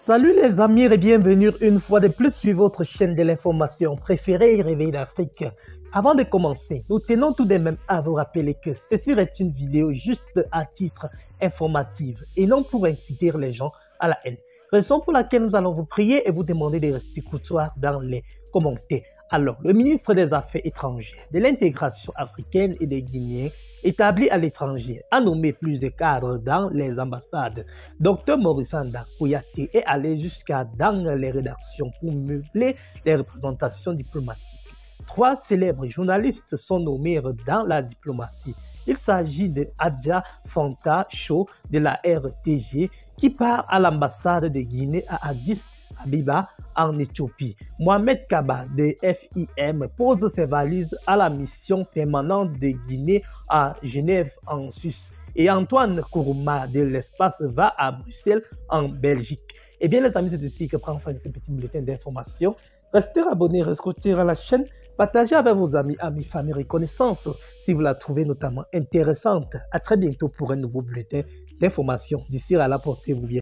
Salut les amis et bienvenue une fois de plus sur votre chaîne de l'information préférée, Réveil d'Afrique. Avant de commencer, nous tenons tout de même à vous rappeler que ceci est une vidéo juste à titre informatif et non pour inciter les gens à la haine. Raison pour laquelle nous allons vous prier et vous demander de rester courtois dans les commentaires. Alors, le ministre des Affaires étrangères, de l'intégration africaine et des Guinéens établis à l'étranger a nommé plus de cadres dans les ambassades. Dr Maurice Kouyaté est allé jusqu'à dans les rédactions pour meubler les représentations diplomatiques. 3 célèbres journalistes sont nommés dans la diplomatie. Il s'agit de Adja Fanta Cho de la RTG qui part à l'ambassade de Guinée à Addis Abeba en Éthiopie. Mohamed Kaba de FIM pose ses valises à la mission permanente de Guinée à Genève en Suisse. Et Antoine Kourouma de l'espace va à Bruxelles en Belgique. Eh bien les amis, c'est ici que prend fin ce petit bulletin d'information. Restez abonnés, restez à la chaîne, partagez avec vos amis, famille et connaissances si vous la trouvez notamment intéressante. À très bientôt pour un nouveau bulletin d'information. D'ici là, portez-vous bien.